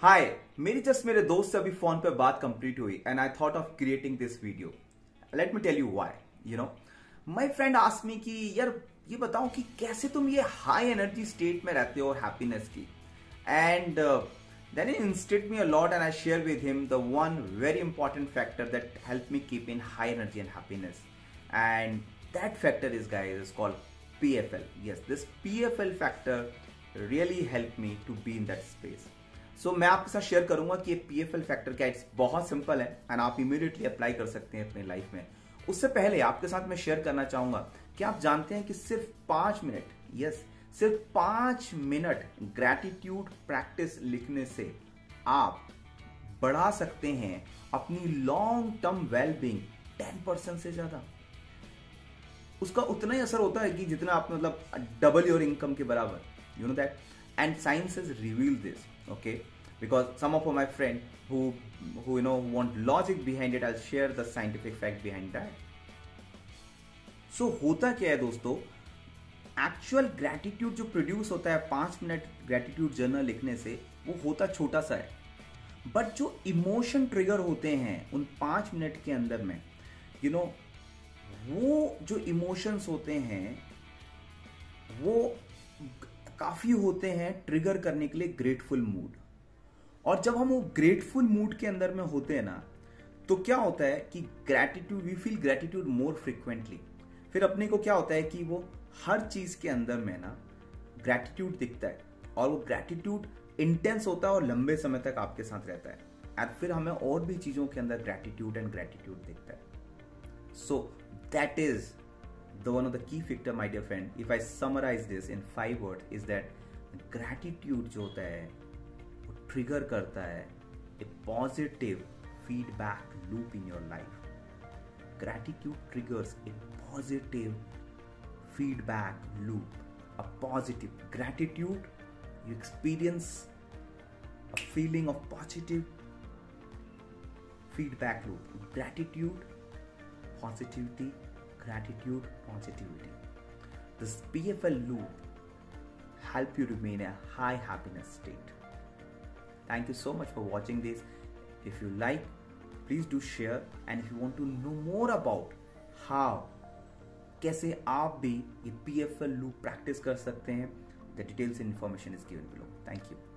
हाय, मेरे दोस्त से अभी फोन पे बात कंप्लीट हुई and I thought of creating this video. Let me tell you why. My friend asked me कि यार ये बताओ कि कैसे तुम ये हाई एनर्जी स्टेट में रहते हो हैप्पीनेस की. And then he inspired me a lot and I shared with him the one very important factor that helped me keep in high energy and happiness. And that factor is called PFL. Yes, this PFL factor really helped me to be in that space. So मैं आपके साथ share करूंगा कि ये PFL factor क्या है. बहुत simple है एंड आप इमीडिएटली अप्लाई कर सकते हैं अपने लाइफ में. उससे पहले आपके साथ मैं शेयर करना चाहूंगा कि आप जानते हैं कि सिर्फ 5 मिनट, यस सिर्फ 5 मिनट ग्रैटिट्यूड प्रैक्टिस लिखने से आप बढ़ा सकते हैं अपनी लॉन्ग टर्म वेलबींग 10% से ज्यादा. उसका उतना ही असर होता है कि जितना आप मतलब डबल योर इनकम के बराबर. You know that. And science has revealed this. Okay, because some of my friends who want logic behind it, I'll share the scientific fact behind that. So होता क्या है दोस्तों, एक्चुअल ग्रैटिट्यूड जो produce होता है 5 minute gratitude journal लिखने से, वो होता छोटा सा है. बट जो इमोशन ट्रिगर होते हैं उन 5 मिनट के अंदर में, वो जो इमोशंस होते हैं वो काफी होते हैं ट्रिगर करने के लिए ग्रेटफुल मूड. और जब हम वो ग्रेटफुल मूड के अंदर में होते हैं ना, तो क्या होता है कि gratitude, we feel gratitude more frequently. फिर अपने को क्या होता है कि वो हर चीज के अंदर में ना ग्रैटिट्यूड दिखता है और वो ग्रैटिट्यूड इंटेंस होता है और लंबे समय तक आपके साथ रहता है. और फिर हमें और भी चीजों के अंदर ग्रैटिट्यूड दिखता है. So that is the one of the key factor my dear friend. If I summarise this in 5 word is that gratitude जो होता है वो ट्रिगर करता है a positive feedback loop in your life. Gratitude triggers a positive feedback loop. A positive gratitude, you experience a feeling of positive feedback loop. Gratitude, positivity, gratitude, positivity. This PFL loop help you remain a high happiness state. Thank you so much for watching this. If you like, please do share, and if you want to know more about how कैसे आप भी ये PFL loop practice कर सकते हैं, the details and information is given below. Thank you.